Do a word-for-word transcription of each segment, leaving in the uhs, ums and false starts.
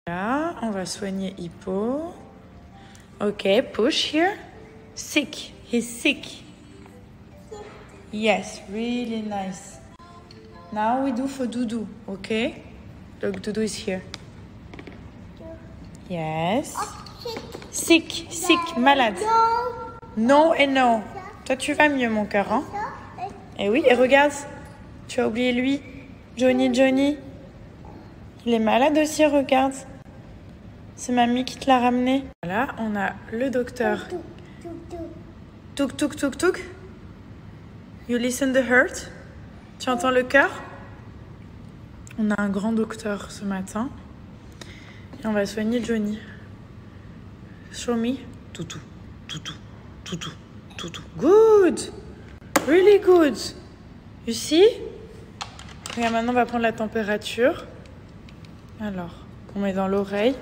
Là, on va soigner Hippo. Ok, push here. Sick. He's sick. Yes, really nice. Now we do for Doudou, okay? Look, Doudou is here. Yes. Sick, sick, malade. Non et non. Toi, tu vas mieux, mon cœur, hein? Et oui, et regarde, tu as oublié lui. Johnny, Johnny. Il est malade aussi, regarde. C'est mamie qui te l'a ramené. Voilà, on a le docteur. Touk, touk, touk, touk. You listen the heart. Tu entends le cœur? On a un grand docteur ce matin. Et on va soigner Johnny. Show me. Toutou, toutou, toutou, toutou. Good. Really good. You see? Regarde, maintenant on va prendre la température. Alors, on met dans l'oreille.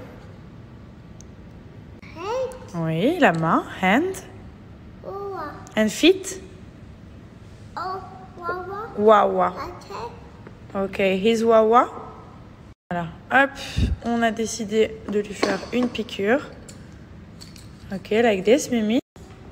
Oui, la main, hand. And feet. Wawa. Ok, he's Wawa. Voilà, hop, on a décidé de lui faire une piqûre. Ok, like this, Mimi.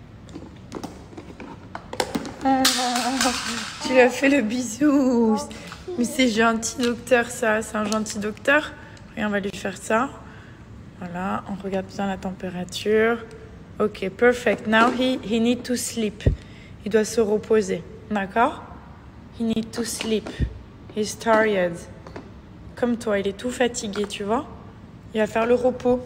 Oh, tu lui as fait le bisou. Mais c'est gentil, docteur, ça. C'est un gentil docteur. Regarde, on va lui faire ça. Voilà, on regarde bien la température. Ok, perfect. Now he, he need to sleep. Il doit se reposer. D'accord? He need to sleep. He's tired. Comme toi, il est tout fatigué, tu vois? Il va faire le repos.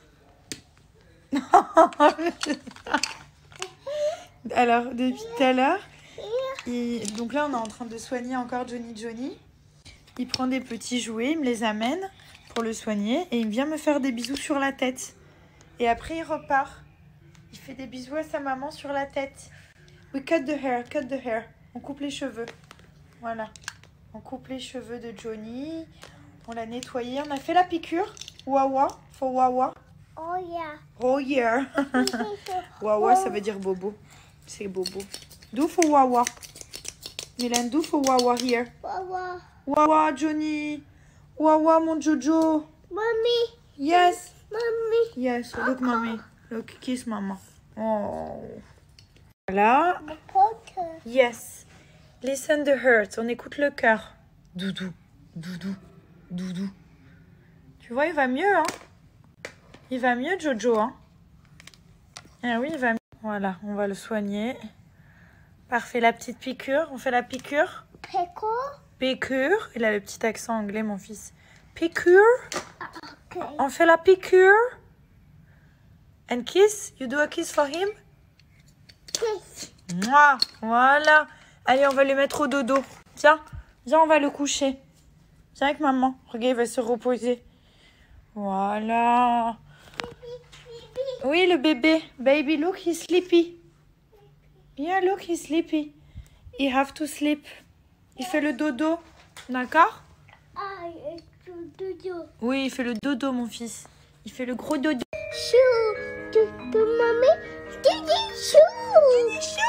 Alors, depuis tout à l'heure, il... donc là, on est en train de soigner encore Johnny Johnny. Il prend des petits jouets, il me les amène pour le soigner et il vient me faire des bisous sur la tête. Et après, il repart. Il fait des bisous à sa maman sur la tête. We cut the hair, cut the hair. On coupe les cheveux. Voilà. On coupe les cheveux de Johnny. On l'a nettoyé. On a fait la piqûre. Wawa, for Wawa. Oh yeah. Oh yeah. Wawa, ça veut dire bobo. C'est bobo. Do for Wawa. Milan, do for Wawa here. Wawa. Wawa, Johnny. Wawa, mon Jojo. Mommy. Yes. Mommy. Yes, look, mommy. Look, kiss mama. Oh. Voilà. Yes. Listen the heart. On écoute le cœur. Doudou, doudou, doudou. Tu vois, il va mieux, hein? Il va mieux, Jojo, hein? Ah oui, il va mieux. Voilà, on va le soigner. Parfait, la petite piqûre. On fait la piqûre. Piqûre. Piqûre. Il a le petit accent anglais, mon fils. Piqûre. Okay. On fait la piqûre. And kiss. You do a kiss for him? Kiss. Mouah. Voilà. Allez, on va le mettre au dodo. Tiens, viens, on va le coucher. Viens avec maman. Regarde, il va se reposer. Voilà. Oui, le bébé. Baby, look, he's sleepy. Yeah, look, he's sleepy. He have to sleep. Il fait le dodo. D'accord? Ah, dodo. Oui, il fait le dodo, mon fils. Il fait le gros dodo. Chou. Dodo, mommy. Didi chou. Didi chou.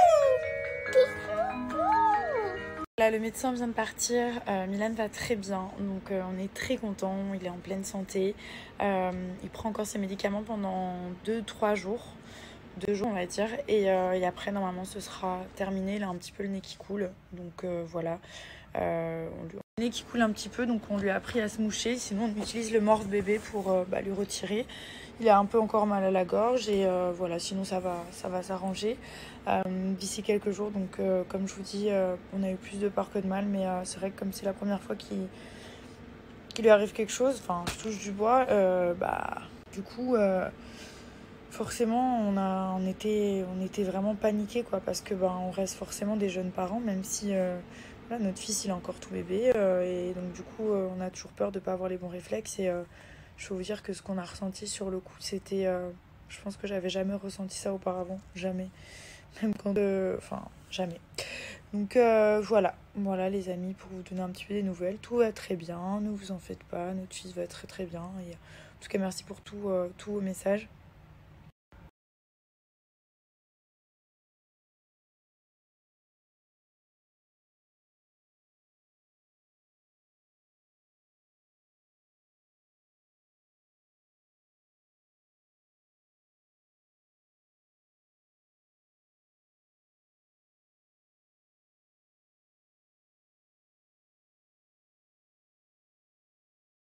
Là, le médecin vient de partir. Euh, Milan va très bien. Donc, euh, on est très content. Il est en pleine santé. Euh, il prend encore ses médicaments pendant deux trois jours. Deux jours, on va dire. Et, euh, et après, normalement, ce sera terminé. Il a un petit peu le nez qui coule. Donc, euh, voilà. Euh, on lui... Le nez qui coule un petit peu. Donc, on lui a appris à se moucher. Sinon, on utilise le morph-bébé pour euh, bah, lui retirer. Il a un peu encore mal à la gorge. Et euh, voilà, sinon, ça va, ça va s'arranger. Euh, d'ici quelques jours, donc euh, comme je vous dis, euh, on a eu plus de peur que de mal, mais euh, c'est vrai que comme c'est la première fois qu'il qu'il lui arrive quelque chose, enfin je touche du bois, euh, bah du coup euh, forcément on a on était on était vraiment paniqués, quoi, parce que bah, on reste forcément des jeunes parents, même si euh, là, notre fils il est encore tout bébé, euh, et donc du coup euh, on a toujours peur de pas avoir les bons réflexes, et euh, je peux vous dire que ce qu'on a ressenti sur le coup, c'était euh, je pense que j'avais jamais ressenti ça auparavant, jamais. Même quand... Euh, enfin, jamais. Donc, euh, voilà. Voilà, les amis, pour vous donner un petit peu des nouvelles. Tout va très bien. Ne vous en faites pas. Notre fils va très, très bien. Et, en tout cas, merci pour tout, euh, tous vos messages.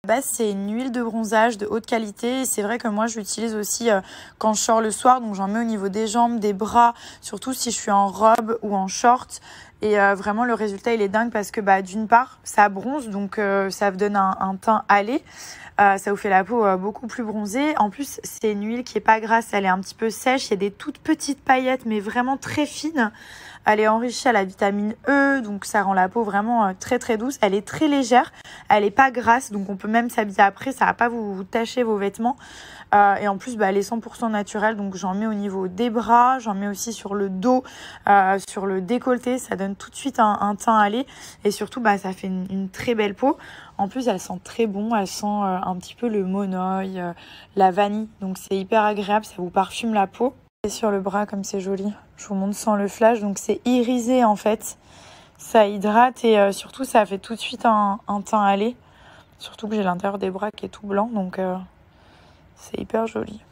À la base, c'est une huile de bronzage de haute qualité. C'est vrai que moi, je l'utilise aussi euh, quand je sors le soir. Donc, j'en mets au niveau des jambes, des bras, surtout si je suis en robe ou en short. Et euh, vraiment, le résultat, il est dingue parce que bah, d'une part, ça bronze, donc euh, ça vous donne un, un teint hâlé. Euh, ça vous fait la peau euh, beaucoup plus bronzée. En plus, c'est une huile qui est pas grasse, elle est un petit peu sèche. Il y a des toutes petites paillettes, mais vraiment très fines. Elle est enrichie à la vitamine E, donc ça rend la peau vraiment euh, très très douce. Elle est très légère, elle est pas grasse, donc on peut même s'habiller après, ça va pas vous, vous tacher vos vêtements. Euh, et en plus, bah, elle est cent pour cent naturelle, donc j'en mets au niveau des bras, j'en mets aussi sur le dos, euh, sur le décolleté. Ça donne tout de suite un, un teint hâlé et surtout, bah, ça fait une, une très belle peau. En plus, elle sent très bon, elle sent euh, un petit peu le monoï, euh, la vanille, donc c'est hyper agréable, ça vous parfume la peau. Et sur le bras, comme c'est joli, je vous montre sans le flash, donc c'est irisé en fait, ça hydrate et euh, surtout ça fait tout de suite un, un teint hâlé, surtout que j'ai l'intérieur des bras qui est tout blanc, donc euh, c'est hyper joli.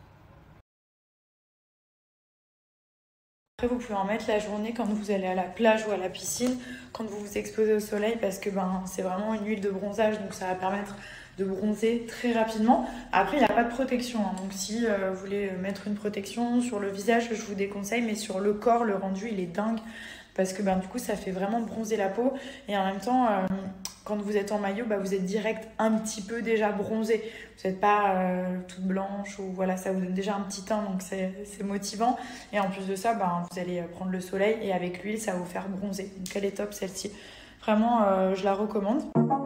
Après, vous pouvez en mettre la journée quand vous allez à la plage ou à la piscine, quand vous vous exposez au soleil, parce que ben, c'est vraiment une huile de bronzage, donc ça va permettre de bronzer très rapidement. Après, il n'y a pas de protection, hein, donc si euh, vous voulez mettre une protection sur le visage, je vous déconseille, mais sur le corps, le rendu, il est dingue, parce que ben, du coup, ça fait vraiment bronzer la peau, et en même temps, euh, quand vous êtes en maillot, bah, vous êtes direct un petit peu déjà bronzé. Vous n'êtes pas euh, toute blanche, ou voilà, ça vous donne déjà un petit teint, donc c'est motivant. Et en plus de ça, bah, vous allez prendre le soleil, et avec l'huile, ça va vous faire bronzer. Donc elle est top, celle-ci. Vraiment, euh, je la recommande.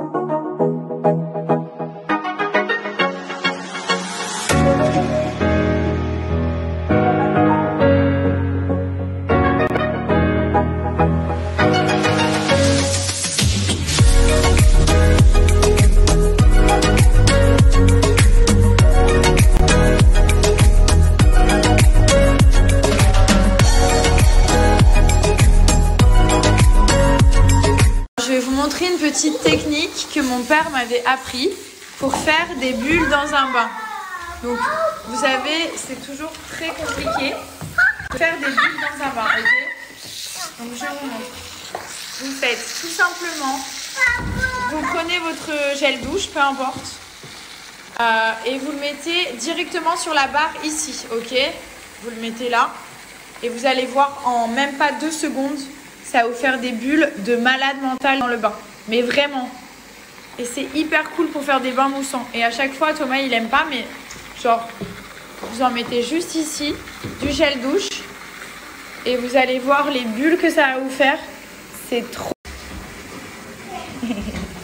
Une petite technique que mon père m'avait appris pour faire des bulles dans un bain. Donc vous savez, c'est toujours très compliqué de faire des bulles dans un bain, ok? Donc je vous montre. Vous faites tout simplement, vous prenez votre gel douche, peu importe, euh, et vous le mettez directement sur la barre ici, ok? Vous le mettez là et vous allez voir en même pas deux secondes, ça va vous faire des bulles de malade mental dans le bain. Mais vraiment. Et c'est hyper cool pour faire des bains moussants. Et à chaque fois, Thomas, il aime pas, mais genre, vous en mettez juste ici, du gel douche. Et vous allez voir les bulles que ça va vous faire. C'est trop...